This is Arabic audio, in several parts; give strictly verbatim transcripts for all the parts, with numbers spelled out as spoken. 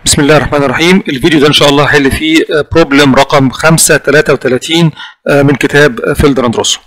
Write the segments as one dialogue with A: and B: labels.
A: بسم الله الرحمن الرحيم. الفيديو ده ان شاء الله هحل فيه بروبلم رقم خمسة ثلاثة وثلاثين من كتاب فيلدر اند روسو.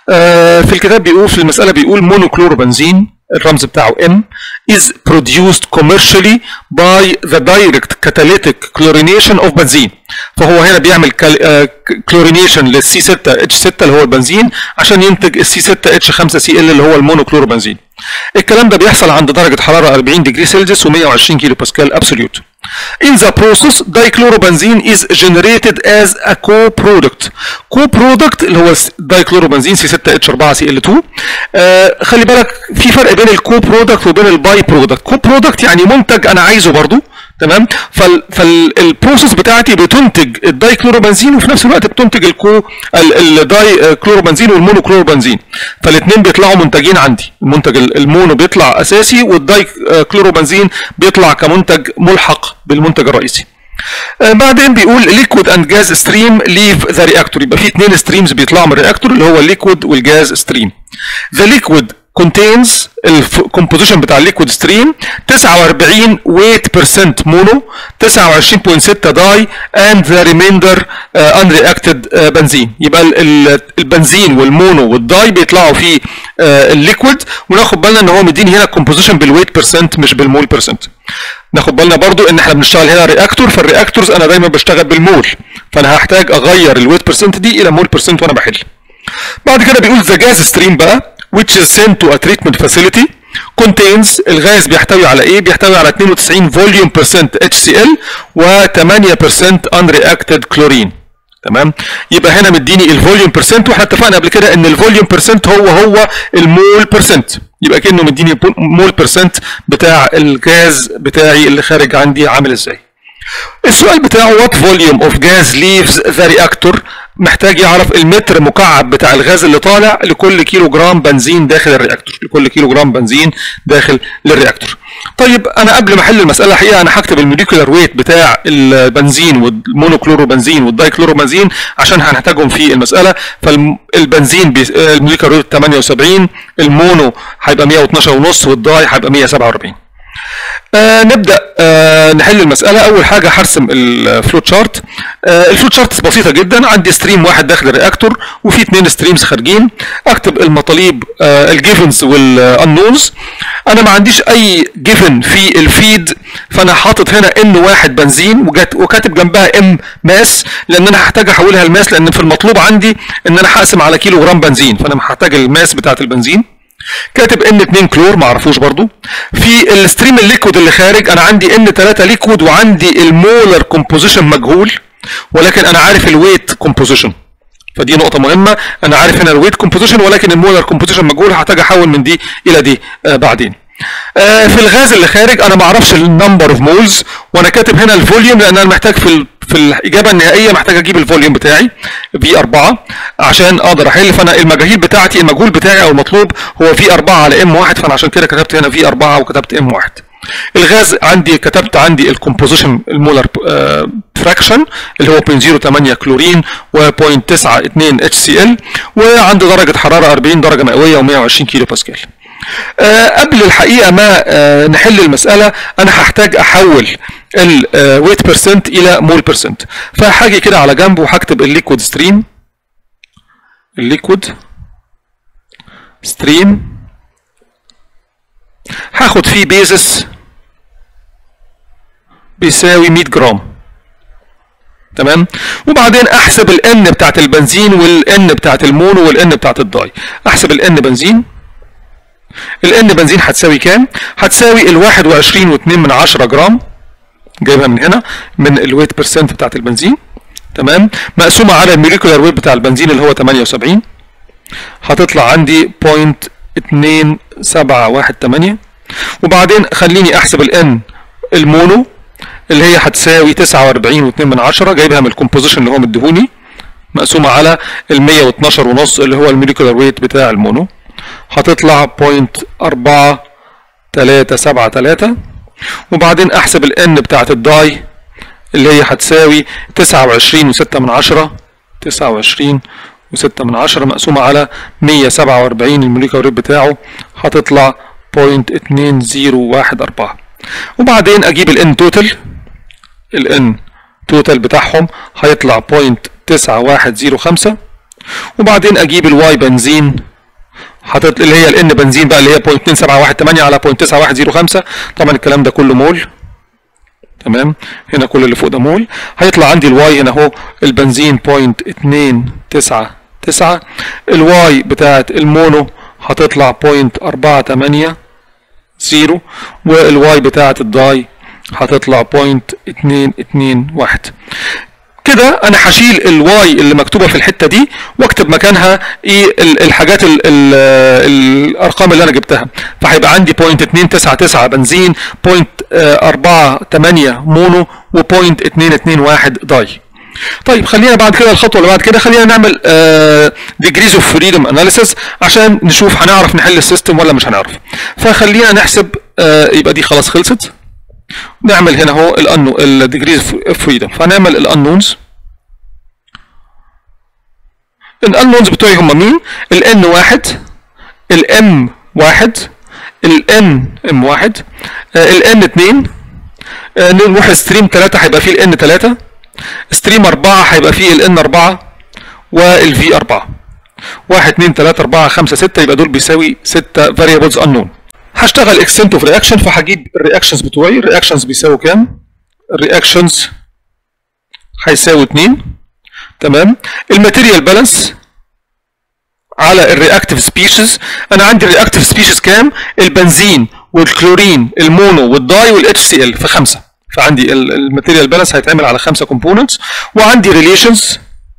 A: في الكتاب بيقول في المسألة بيقول مونوكلوروبنزين الرمز بتاعه M is produced commercially by the direct catalytic chlorination of benzene. فهو هنا بيعمل كلورينيشن للسي ستة اتش ستة اللي هو البنزين عشان ينتج السي ستة اتش خمسة سي ال اللي هو المونوكلوروبنزين. الكلام ده بيحصل عند درجة حرارة أربعين ديجري سلسيوس ومية وعشرين كيلو باسكال ابسوليوت. In the process dichlorobenzene is generated as a co-product. Co-product اللي هو دايكلوروبنزين سي ستة اتش أربعة سي ال اتنين. آه خلي بالك في فرق بين الكو برودكت وبين الباي برودكت. كو برودكت يعني منتج انا عايزه برضو، تمام؟ فالبروسيس بتاعتي بتنتج الدايكلوروبنزين وفي نفس الوقت بتنتج الكو الداي كلوروبنزين والمونوكلوروبنزين، فالاثنين بيطلعوا منتجين عندي. المنتج المونو بيطلع اساسي والداي كلوروبنزين بيطلع كمنتج ملحق بالمنتج الرئيسي. آه بعدين بيقول liquid and gas stream leave the reactor. يبقى في اثنين ستريمز بيطلعوا من الرياكتور اللي هو الليكويد والجاز ستريم. The liquid contains الكومبوزيشن بتاع الليكويد ستريم تسعة وأربعين weight percent mono، تسعة وعشرين فاصلة ستة داي and the remainder uh, unreacted uh, بنزين. يبقى البنزين والمونو والداي بيطلعوا في uh, الليكويد، وناخد بالنا ان هو مديني هنا الكومبوزيشن بالويت بيرسنت مش بالمول بيرسنت. ناخد بالنا برضو ان احنا بنشتغل هنا رياكتور، فالرياكتورز انا دايما بشتغل بالمول، فانا هحتاج اغير الويت بيرسنت دي الى مول بيرسنت وانا بحل. بعد كده بيقول the gas stream بقى which is sent to a treatment facility contains الغاز بيحتوي على ايه؟ بيحتوي على اتنين وتسعين volume percent اتش سي ال و ثمانية بالمية unreacted chlorine. تمام؟ يبقى هنا مديني الفوليوم بيرسنت، واحنا اتفقنا قبل كده ان الفوليوم بيرسنت هو هو المول بيرسنت، يبقى كأنه مديني مول بيرسنت بتاع الغاز بتاعي اللي خارج عندي عامل ازاي. السؤال بتاعه what volume of gas leaves the reactor، محتاج يعرف المتر مكعب بتاع الغاز اللي طالع لكل كيلو جرام بنزين داخل الرياكتور، لكل كيلو جرام بنزين داخل للرياكتور. طيب انا قبل ما احل المساله الحقيقه انا هكتب الموليكولار ويت بتاع البنزين والمونوكلوروبنزين والدايكلوروبنزين عشان هنحتاجهم في المساله. فالبنزين الموليكولار ويت ثمانية وسبعين، المونو هيبقى مية واثناشر ونص، والداي هيبقى مية وسبعة وأربعين. آه نبدا آه نحل المساله. اول حاجه هرسم الفلو تشارت. آه الفلو تشارت بسيطه جدا، عندي ستريم واحد داخل الرياكتور وفي اثنين ستريمز خارجين. اكتب المطالب آه الجيفنز والانونز. انا ما عنديش اي جيفن في الفيد، فانا حاطط هنا ان واحد بنزين وكاتب جنبها ام ماس، لان انا هحتاج احولها لماس، لان في المطلوب عندي ان انا هقسم على كيلو جرام بنزين، فانا هحتاج الماس بتاعت البنزين. كاتب ان اتنين كلور ما اعرفوش برضو. في الستريم الليكويد اللي خارج انا عندي ان ثلاثة ليكويد وعندي المولر كومبوزيشن مجهول، ولكن انا عارف الويت كومبوزيشن، فدي نقطة مهمة. انا عارف هنا الويت كومبوزيشن ولكن المولر كومبوزيشن مجهول، هحتاج احول من دي الى دي آه بعدين. آه في الغاز اللي خارج انا ما اعرفش النمبر اوف مولز، وانا كاتب هنا الفوليوم لان انا محتاج في في الاجابه النهائيه محتاج اجيب الفوليوم بتاعي في أربعة عشان اقدر احل. فانا المجاهيل بتاعتي المجهول بتاعي او المطلوب هو في أربعة على ام واحد، فانا عشان كده كتبت هنا في أربعة وكتبت ام واحد. الغاز عندي كتبت عندي الكومبوزيشن المولر فراكشن اللي هو صفر فاصلة صفر ثمانية كلورين و صفر فاصلة تسعة اثنين اتش سي ال، وعندي درجه حراره أربعين درجه مئويه ومية وعشرين كيلو باسكال. أه قبل الحقيقه ما أه نحل المساله انا هحتاج احول الويت بيرسنت الى مول بيرسنت، فهاجي كده على جنب وهكتب الليكويد ستريم. الليكويد ستريم هاخد فيه بيزس بيساوي مية جرام، تمام؟ وبعدين احسب الان بتاعت البنزين والان بتاعت المونو والان بتاعت الداي. احسب الان بنزين. الان بنزين هتساوي كام؟ هتساوي الواحد وعشرين واتنين من عشرة جرام، جايبها من هنا من الويت بيرسنت بتاعت البنزين، تمام؟ مقسومه على الموليكولار ويت بتاع البنزين اللي هو ثمانية وسبعين، هتطلع عندي صفر فاصلة اتنين سبعة واحد ثمانية. وبعدين خليني احسب الان المونو اللي هي هتساوي تسعة وأربعين واتنين من عشرة، جايبها من الكومبوزيشن اللي هو مديهوني، مقسومه على ال مية واثناشر ونص اللي هو الموليكولار ويت بتاع المونو، هتطلع صفر فاصلة أربعة ثلاثة سبعة ثلاثة. وبعدين احسب الان بتاعت الداي اللي هي هتساوي تسعة وعشرين وستة من عشرة، تسعة وعشرين وستة من عشرة مقسومة على مية وسبعة وأربعين الموليكولار ويت بتاعه، هتطلع صفر فاصلة اتنين صفر واحد أربعة. وبعدين اجيب الان توتال ال N توتال بتاعهم هيطلع بوينت تسعة واحد زيرو خمسة، وبعدين اجيب الواي بنزين هتطلع اللي هي ال N بنزين بقى اللي هي بوينت اتنين سبعة واحد تمانية على بوينت تسعة واحد زيرو خمسة. طبعا الكلام ده كله مول، تمام، هنا كل اللي فوق ده مول. هيطلع عندي الواي هنا اهو البنزين بوينت اتنين تسعة تسعة، الواي بتاعت المونو هتطلع بوينت أربعة تمانية زيرو، والواي بتاعت الداي هتطلع بوينت اتنين اتنين واحد. كده انا هشيل الواي اللي مكتوبه في الحته دي واكتب مكانها ايه الحاجات ال ال الارقام اللي انا جبتها، فهيبقى عندي بوينت اتنين تسعة تسعة بنزين، بوينت أربعة تمانية مونو، وبوينت اتنين اتنين واحد داي. طيب خلينا بعد كده الخطوه اللي بعد كده خلينا نعمل ديجريز اوف فريدم اناليسيس عشان نشوف هنعرف نحل السيستم ولا مش هنعرف. فخلينا نحسب، آه يبقى دي خلاص خلصت. نعمل هنا اهو الانو الديجريز اوف فريدم، فنعمل الانونز. الانونز بتوعي هم مين؟ الان واحد، الام واحد، الان ام واحد، الان اتنين، نروح ستريم تلاتة هيبقى فيه الان تلاتة، ستريم أربعة هيبقى فيه الان أربعة، والفي أربعة. واحد اتنين تلاتة أربعة خمسة ستة، يبقى دول بيساوي ستة variables unknown. هشتغل extent of reaction، فهجيب الرياكشنز بتوعي. الرياكشنز بيساوي كام؟ الرياكشنز هيساوي اتنين، تمام. الماتيريال بالانس على الرياكتيف سبيشيز، انا عندي الرياكتيف سبيشيز كام؟ البنزين والكلورين المونو والداي والاتش سي ال في خمسة، فعندي الماتيريال بالانس هيتعمل على خمسة كومبوننتس. وعندي ريليشنز.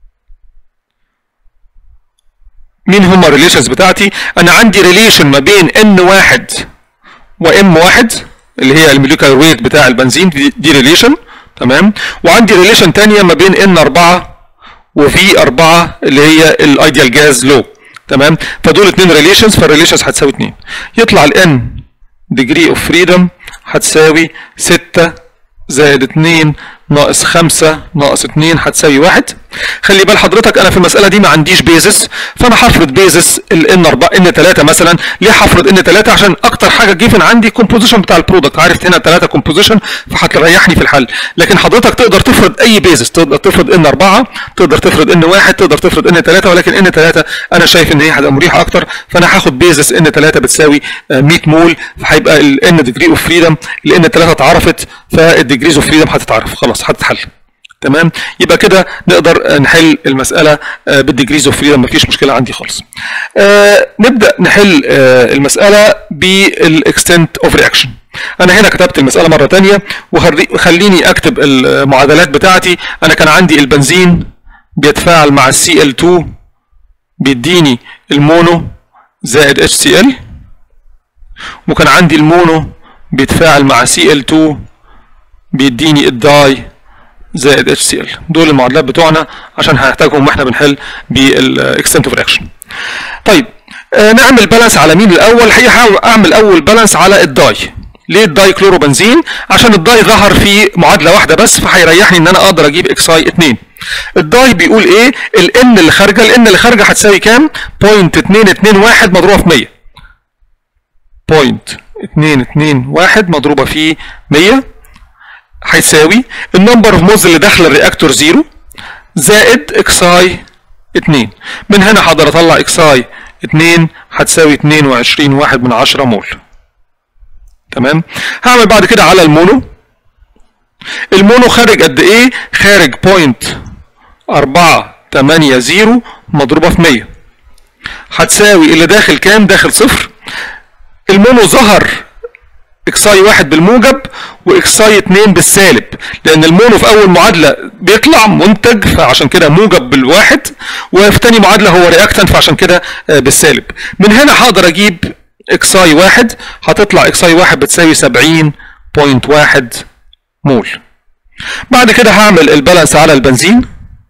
A: مين هم الريليشنز بتاعتي؟ انا عندي ريليشن ما بين ان واحد وام واحد اللي هي الموليكولار ويت بتاع البنزين، دي ريليشن، تمام. وعندي ريليشن ثانيه ما بين ان أربعة وفي أربعة اللي هي الايديال جاز لو، تمام. فدول اثنين ريليشنز، فالريليشنز هتساوي اتنين. يطلع الان ديجري اوف فريدم هتساوي ستة زائد اتنين ناقص خمسة ناقص اتنين هتساوي واحد. خلي بال حضرتك انا في المساله دي ما عنديش بيزس، فانا هفرض بيزس الان أربعة ان تلاتة مثلا. ليه هفرض ان تلاتة؟ عشان اكتر حاجه جيفن عندي كومبوزيشن بتاع البرودكت، عرفت هنا تلاتة كومبوزيشن فهتريحني في الحل. لكن حضرتك تقدر تفرض اي بيزس، تقدر تفرض ان أربعة، تقدر تفرض ان واحد، تقدر تفرض ان تلاتة، ولكن ان تلاتة انا شايف ان هي هتبقى مريحه اكتر، فانا هاخد بيزس ان تلاتة بتساوي مية مول، فهيبقى الان ديجري اوف فريدم لان تلاتة اتعرفت، فالديجريز اوف فريدم هتتعرف خلاص هتتحل، تمام. يبقى كده نقدر نحل المساله بالديجريز اوف فريدم، مفيش مشكله عندي خالص. آه نبدا نحل آه المساله بالاكستنت اوف رياكشن. انا هنا كتبت المساله مره ثانيه، وخليني اكتب المعادلات بتاعتي. انا كان عندي البنزين بيتفاعل مع السي ال اتنين بيديني المونو زائد اتش سي ال، وكان عندي المونو بيتفاعل مع سي ال اتنين بيديني الداي زائد اتش سي ال. دول المعادلات بتوعنا عشان هنحتاجهم واحنا بنحل بالاكستنت اوف رياكشن. طيب آه نعمل بالانس على مين الاول؟ الحقيقه اعمل اول بالانس على الداي. ليه الداي كلوروبنزين؟ عشان الداي ظهر في معادله واحده بس، فهيريحني ان انا اقدر اجيب اكس اي اتنين. الداي بيقول ايه؟ الان اللي خارجه، الان اللي خارجه هتساوي كام؟ بوينت اتنين اتنين واحد مضروبه في مية. بوينت اتنين اتنين واحد مضروبه في مية هيساوي النمبر اوف موز اللي داخله الرياكتور زيرو زائد اكس اي اتنين. من هنا هقدر اطلع اكس اي اتنين هتساوي اتنين وعشرين واحد من عشرة مول، تمام. هعمل بعد كده على المونو. المونو خارج قد ايه؟ خارج بوينت أربعة تمانية زيرو مضروبه في مية هتساوي اللي داخل كام؟ داخل صفر. المونو ظهر اكس اي واحد بالموجب واكس اي اتنين بالسالب، لان المونو في اول معادله بيطلع منتج فعشان كده موجب بالواحد، وفي تاني معادله هو رياكتنت فعشان كده بالسالب. من هنا هقدر اجيب اكس اي واحد، هتطلع اكس اي واحد بتساوي سبعين بوينت واحد مول. بعد كده هعمل البالانس على البنزين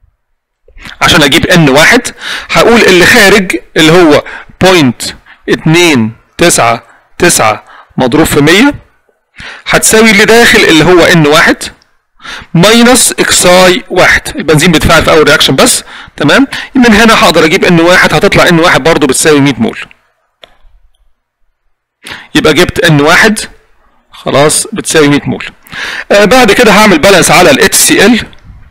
A: عشان اجيب ان واحد. هقول اللي خارج اللي هو بوينت اتنين تسعة تسعة مضروب في مية هتساوي اللي داخل اللي هو ان واحد ماينس اكس اي واحد. البنزين بيتفاعل في اول رياكشن بس، تمام. من هنا هقدر اجيب ان واحد، هتطلع ان واحد برضه بتساوي مية مول. يبقى جبت ان واحد خلاص بتساوي مية مول. آه بعد كده هعمل بالانس على ال اتش سي ال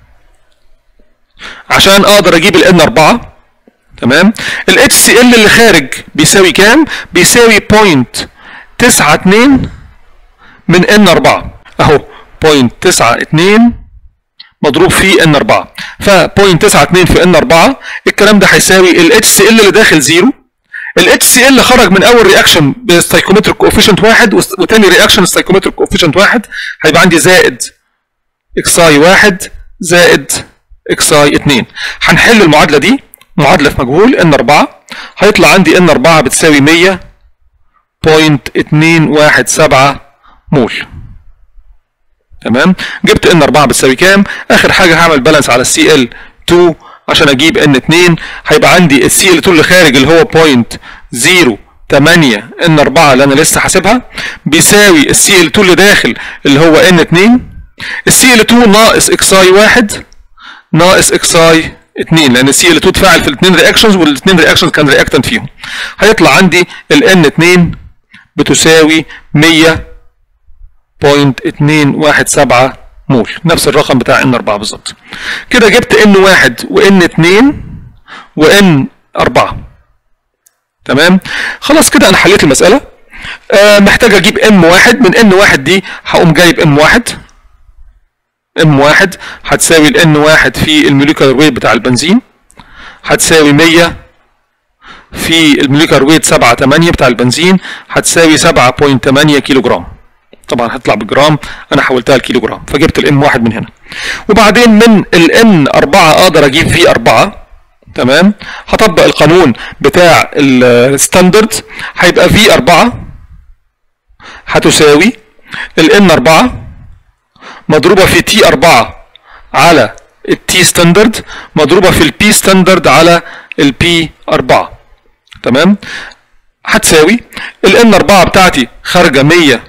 A: عشان اقدر اجيب ال ان أربعة. تمام. ال اتش سي ال اللي خارج بيساوي كام؟ بيساوي صفر فاصلة تسعة اتنين من ان أربعة اهو، صفر فاصلة تسعة اتنين مضروب في ان أربعة، ف صفر فاصلة تسعة اتنين في ان أربعة الكلام ده هيساوي ال اتش سي ال اللي داخل زيرو. ال اتش سي ال خرج من اول رياكشن بستايكومتريك كوفيشنت واحد وثاني رياكشن ستايكومتريك كوفيشنت واحد، هيبقى عندي زائد اكس اي واحد زائد اكس اي اتنين. هنحل المعادله دي معادله في مجهول ان أربعة، هيطلع عندي ان أربعة بتساوي مية فاصلة اتنين واحد سبعة مول. تمام. جبت ان أربعة بتساوي كام؟ اخر حاجه هعمل بالانس على السي ال اتنين عشان اجيب ان اتنين، هيبقى عندي السي ال اتنين اللي خارج اللي هو صفر فاصلة صفر تمانية ان أربعة اللي انا لسه حاسبها بيساوي السي ال اتنين اللي داخل اللي هو ان اتنين، السي ال اتنين ناقص اكس اي واحد ناقص اكس اي اتنين، لان السي ال اتنين اتفاعل في الاثنين رياكشنز والاثنين رياكشنز كان رياكتنت فيهم. هيطلع عندي ال ان اتنين بتساوي مية فاصلة اتنين واحد سبعة مول، نفس الرقم بتاع ان أربعة بالظبط. كده جبت ان واحد وان اتنين وان أربعة. تمام. خلاص كده انا حليت المساله. آه محتاج اجيب ام واحد، من ان واحد دي هقوم جايب ام واحد. ام واحد هتساوي ال ان واحد في الموليكولار ويت بتاع البنزين، هتساوي مية في الموليكولار ويت سبعة تمانية بتاع البنزين، هتساوي سبعة فاصلة تمانية كيلو جرام. طبعا هتطلع بالجرام، انا حولتها لكيلو جرام، فجبت الام واحد من هنا. وبعدين من الان أربعة اقدر اجيب في أربعة. تمام. هطبق القانون بتاع الستاندرد، هيبقى في أربعة هتساوي الان أربعة مضروبه في تي أربعة على التي ستاندرد مضروبه في البي ستاندرد على البي أربعة. تمام. هتساوي الان أربعة بتاعتي خارجه مية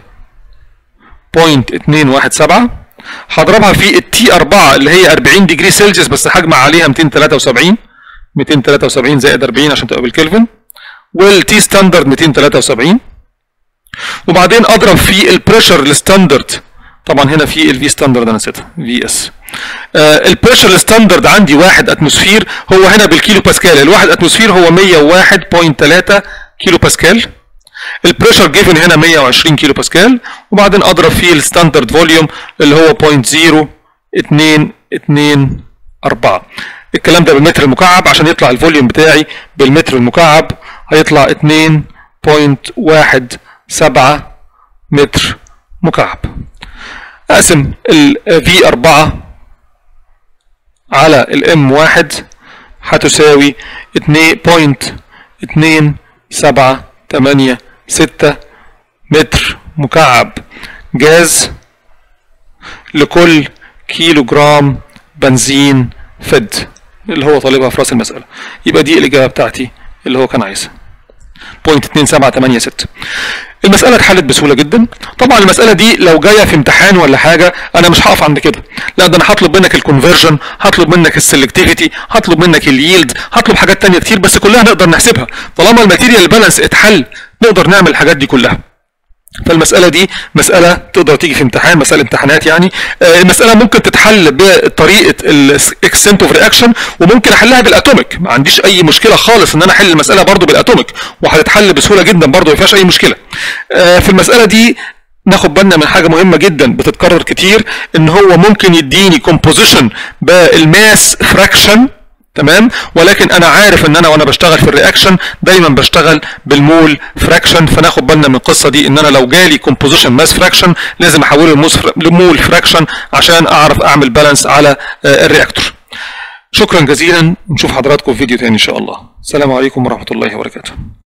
A: فاصلة اتنين واحد سبعة، هضربها في التي أربعة اللي هي أربعين ديجري سلسيوس بس هجمع عليها ميتين تلاتة وسبعين، ميتين تلاتة وسبعين زائد أربعين عشان تبقى بالكلفن، والتي ستاندرد ميتين تلاتة وسبعين. وبعدين اضرب في البريشر الستاندرد، طبعا هنا في الفي ستاندرد انا نسيتها في اس. البريشر الستاندرد عندي واحد اتموسفير، هو هنا بالكيلو باسكال، الواحد اتموسفير هو مية وواحد فاصلة تلاتة كيلو باسكال. البريشر جيفن هنا مية وعشرين كيلو باسكال، وبعدين اضرب فيه الستاندرد فوليوم اللي هو صفر فاصلة صفر اتنين اتنين أربعة. الكلام ده بالمتر المكعب، عشان يطلع الفوليوم بتاعي بالمتر المكعب هيطلع اتنين فاصلة واحد سبعة متر مكعب. اقسم ال في أربعة على الام واحد هتساوي اتنين فاصلة اتنين سبعة تمانية ستة متر مكعب جاز لكل كيلو جرام بنزين فد اللي هو طالبها في راس المسألة. يبقى دي الإجابة بتاعتي اللي هو كان عايزها صفر فاصلة اتنين سبعة تمانية ستة. المسألة اتحلت بسهولة جدا. طبعا المسألة دي لو جاية في امتحان ولا حاجة أنا مش هقف عند كده، لا ده أنا هطلب منك الكونفرجن، هطلب منك السلكتيفيتي، هطلب منك الييلد، هطلب حاجات تانية كتير بس كلها نقدر نحسبها طالما الماتيريال بالانس اتحل، نقدر نعمل الحاجات دي كلها. فالمسألة دي مسألة تقدر تيجي في امتحان، مسألة امتحانات يعني. آه المسألة ممكن تتحل بطريقة الاكستنت اوف رياكشن، وممكن احلها بالاتوميك، ما عنديش اي مشكلة خالص ان انا احل المسألة برضو بالاتوميك، وهتتحل بسهولة جدا برضو ما فيهاش اي مشكلة. آه في المسألة دي ناخد بالنا من حاجة مهمة جدا بتتكرر كتير، ان هو ممكن يديني كومبوزيشن بالماس فراكشن. تمام. ولكن انا عارف ان انا وانا بشتغل في الرياكشن دايما بشتغل بالمول فراكشن، فناخد بالنا من القصه دي ان انا لو جالي كومبوزيشن ماس فراكشن لازم احوله لمول فراكشن عشان اعرف اعمل بالانس على الرياكتور. شكرا جزيلا، نشوف حضراتكم في فيديو تاني ان شاء الله. السلام عليكم ورحمه الله وبركاته.